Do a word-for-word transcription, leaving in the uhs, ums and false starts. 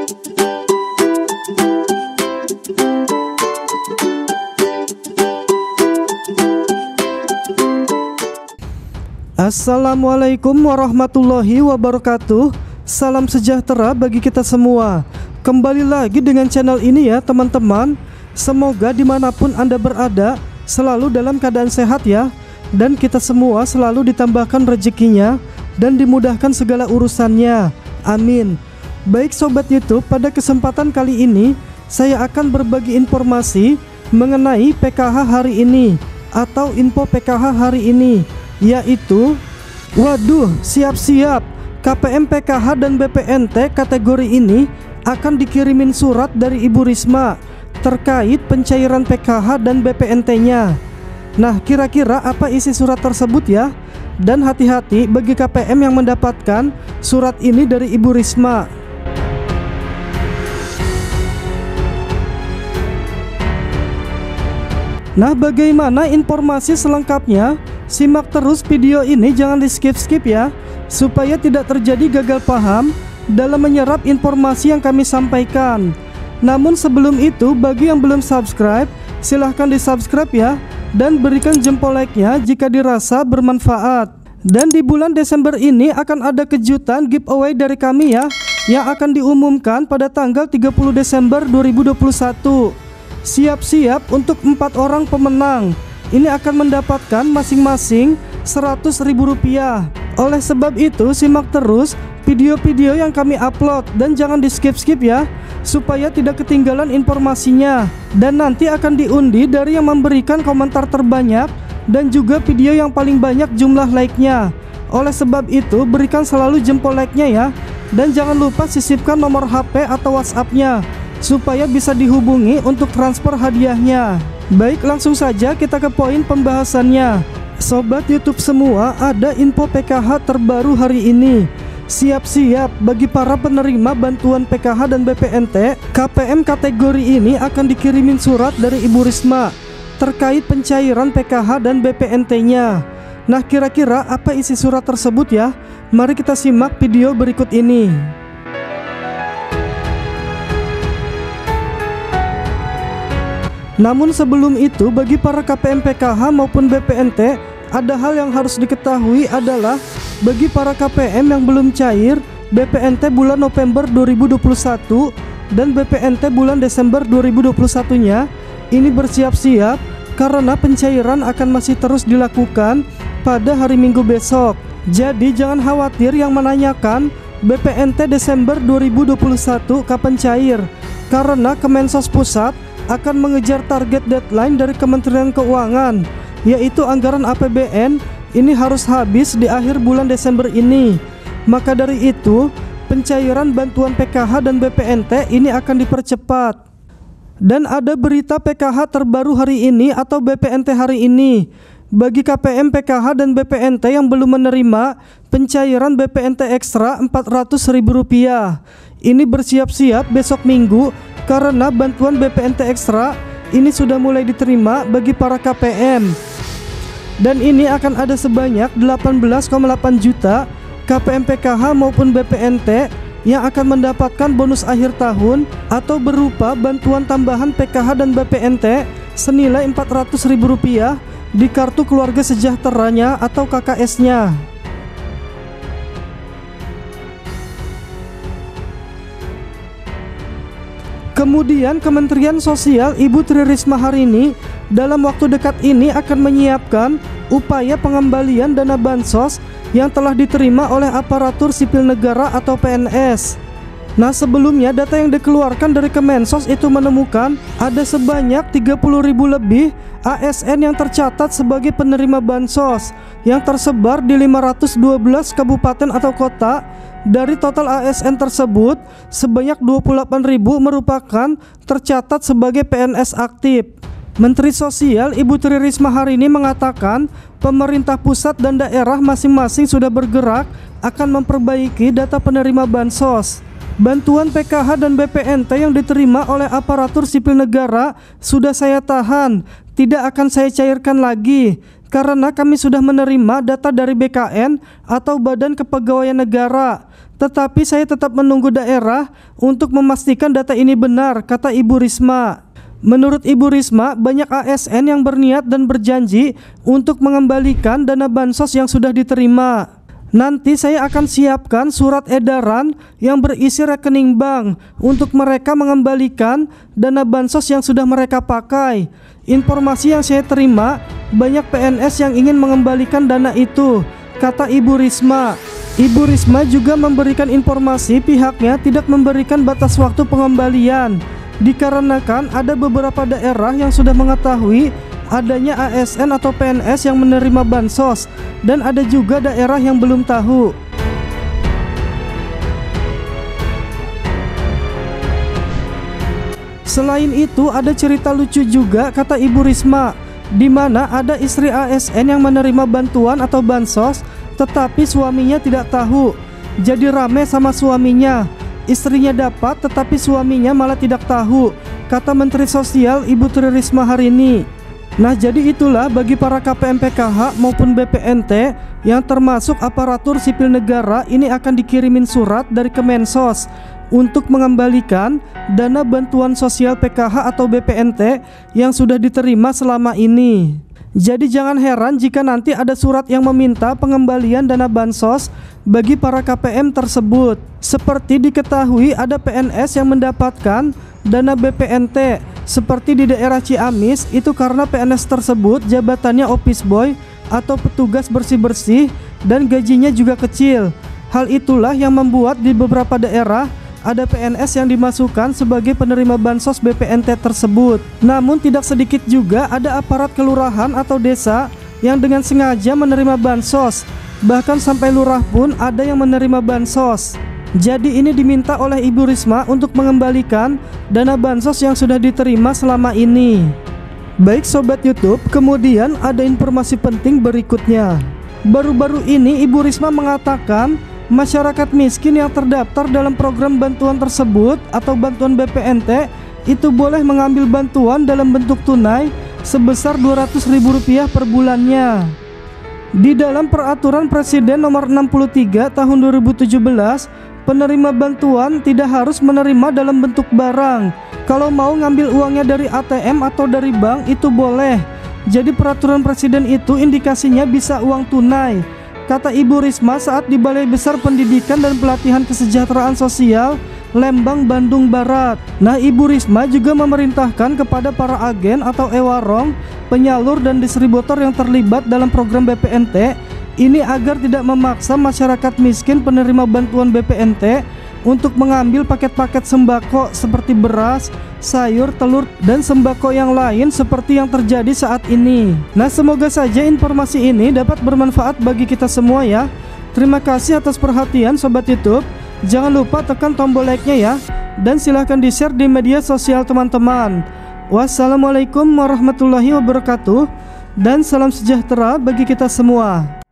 Assalamualaikum warahmatullahi wabarakatuh. Salam sejahtera bagi kita semua. Kembali lagi dengan channel ini ya teman-teman. Semoga dimanapun Anda berada selalu dalam keadaan sehat ya. Dan kita semua selalu ditambahkan rezekinya dan dimudahkan segala urusannya. Amin. Baik Sobat YouTube, pada kesempatan kali ini saya akan berbagi informasi mengenai P K H hari ini atau info P K H hari ini, yaitu waduh siap-siap K P M P K H dan B P N T kategori ini akan dikirimin surat dari Ibu Risma terkait pencairan P K H dan B P N T-nya. Nah, kira-kira apa isi surat tersebut ya? Dan hati-hati bagi K P M yang mendapatkan surat ini dari Ibu Risma. Nah, bagaimana informasi selengkapnya? Simak terus video ini, jangan di skip-skip ya, supaya tidak terjadi gagal paham dalam menyerap informasi yang kami sampaikan. Namun sebelum itu, bagi yang belum subscribe, silahkan di subscribe ya, dan berikan jempol like-nya jika dirasa bermanfaat. Dan di bulan Desember ini akan ada kejutan giveaway dari kami ya, yang akan diumumkan pada tanggal tiga puluh Desember dua ribu dua puluh satu. Siap-siap untuk empat orang pemenang. Ini akan mendapatkan masing-masing seratus ribu rupiah. Oleh sebab itu simak terus video-video yang kami upload dan jangan di skip-skip ya, supaya tidak ketinggalan informasinya. Dan nanti akan diundi dari yang memberikan komentar terbanyak dan juga video yang paling banyak jumlah like-nya. Oleh sebab itu berikan selalu jempol like-nya ya. Dan jangan lupa sisipkan nomor H P atau WhatsApp-nya supaya bisa dihubungi untuk transfer hadiahnya. Baik, langsung saja kita ke poin pembahasannya. Sobat YouTube semua, ada info P K H terbaru hari ini. Siap-siap bagi para penerima bantuan P K H dan B P N T, K P M kategori ini akan dikirimin surat dari Ibu Risma terkait pencairan P K H dan B P N T-nya. Nah, kira-kira apa isi surat tersebut ya? Mari kita simak video berikut ini. Namun sebelum itu, bagi para K P M P K H maupun B P N T, ada hal yang harus diketahui adalah bagi para K P M yang belum cair B P N T bulan November dua ribu dua puluh satu dan B P N T bulan Desember dua ribu dua puluh satu-nya, ini bersiap-siap karena pencairan akan masih terus dilakukan pada hari Minggu besok. Jadi jangan khawatir yang menanyakan B P N T Desember dua ribu dua puluh satu kapan cair, karena Kemensos Pusat akan mengejar target deadline dari Kementerian Keuangan, yaitu anggaran A P B N ini harus habis di akhir bulan Desember ini. Maka dari itu pencairan bantuan P K H dan B P N T ini akan dipercepat. Dan ada berita P K H terbaru hari ini atau B P N T hari ini. Bagi K P M P K H dan B P N T yang belum menerima pencairan B P N T ekstra empat ratus ribu rupiah, ini bersiap-siap besok Minggu, karena bantuan B P N T ekstra ini sudah mulai diterima bagi para K P M. Dan ini akan ada sebanyak delapan belas koma delapan juta K P M P K H maupun B P N T yang akan mendapatkan bonus akhir tahun atau berupa bantuan tambahan P K H dan B P N T senilai empat ratus ribu rupiah di kartu keluarga sejahteranya atau K K S-nya. Kemudian Kementerian Sosial Ibu Tri Risma hari ini dalam waktu dekat ini akan menyiapkan upaya pengembalian dana bansos yang telah diterima oleh aparatur sipil negara atau P N S. Nah, sebelumnya data yang dikeluarkan dari Kemensos itu menemukan ada sebanyak tiga puluh ribu lebih A S N yang tercatat sebagai penerima bansos yang tersebar di lima ratus dua belas kabupaten atau kota. Dari total A S N tersebut, sebanyak dua puluh delapan ribu merupakan tercatat sebagai P N S aktif. Menteri Sosial Ibu Tri Risma hari ini mengatakan pemerintah pusat dan daerah masing-masing sudah bergerak akan memperbaiki data penerima bansos. Bantuan P K H dan B P N T yang diterima oleh aparatur sipil negara sudah saya tahan, tidak akan saya cairkan lagi karena kami sudah menerima data dari B K N atau Badan Kepegawaian Negara. Tetapi saya tetap menunggu daerah untuk memastikan data ini benar, kata Ibu Risma. Menurut Ibu Risma, banyak A S N yang berniat dan berjanji untuk mengembalikan dana bansos yang sudah diterima. Nanti saya akan siapkan surat edaran yang berisi rekening bank untuk mereka mengembalikan dana bansos yang sudah mereka pakai. Informasi yang saya terima, banyak P N S yang ingin mengembalikan dana itu, kata Ibu Risma. Ibu Risma juga memberikan informasi pihaknya tidak memberikan batas waktu pengembalian, dikarenakan ada beberapa daerah yang sudah mengetahui adanya A S N atau P N S yang menerima bansos dan ada juga daerah yang belum tahu. Selain itu ada cerita lucu juga, kata Ibu Risma, di mana ada istri A S N yang menerima bantuan atau bansos tetapi suaminya tidak tahu. Jadi rame sama suaminya. Istrinya dapat tetapi suaminya malah tidak tahu, kata Menteri Sosial Ibu Tri Risma hari ini. Nah, jadi itulah bagi para K P M P K H maupun B P N T yang termasuk aparatur sipil negara ini akan dikirimin surat dari Kemensos untuk mengembalikan dana bantuan sosial P K H atau B P N T yang sudah diterima selama ini. Jadi jangan heran jika nanti ada surat yang meminta pengembalian dana bansos bagi para K P M tersebut. Seperti diketahui ada P N S yang mendapatkan dana B P N T seperti di daerah Ciamis, itu karena P N S tersebut jabatannya office boy atau petugas bersih-bersih dan gajinya juga kecil. Hal itulah yang membuat di beberapa daerah ada P N S yang dimasukkan sebagai penerima bansos B P N T tersebut. Namun tidak sedikit juga ada aparat kelurahan atau desa yang dengan sengaja menerima bansos. Bahkan sampai lurah pun ada yang menerima bansos. Jadi ini diminta oleh Ibu Risma untuk mengembalikan dana bansos yang sudah diterima selama ini. Baik Sobat YouTube, kemudian ada informasi penting berikutnya. Baru-baru ini Ibu Risma mengatakan masyarakat miskin yang terdaftar dalam program bantuan tersebut atau bantuan B P N T itu boleh mengambil bantuan dalam bentuk tunai sebesar dua ratus ribu rupiah per bulannya. Di dalam Peraturan Presiden Nomor enam puluh tiga Tahun dua ribu tujuh belas, penerima bantuan tidak harus menerima dalam bentuk barang. Kalau mau ngambil uangnya dari A T M atau dari bank itu boleh. Jadi peraturan presiden itu indikasinya bisa uang tunai, kata Ibu Risma saat di Balai Besar Pendidikan dan Pelatihan Kesejahteraan Sosial Lembang, Bandung Barat. Nah, Ibu Risma juga memerintahkan kepada para agen atau ewarong, penyalur dan distributor yang terlibat dalam program B P N T ini agar tidak memaksa masyarakat miskin penerima bantuan B P N T untuk mengambil paket-paket sembako seperti beras, sayur, telur, dan sembako yang lain seperti yang terjadi saat ini. Nah, semoga saja informasi ini dapat bermanfaat bagi kita semua ya. Terima kasih atas perhatian Sobat YouTube. Jangan lupa tekan tombol like-nya ya, dan silahkan di-share di media sosial teman-teman. Wassalamualaikum warahmatullahi wabarakatuh, dan salam sejahtera bagi kita semua.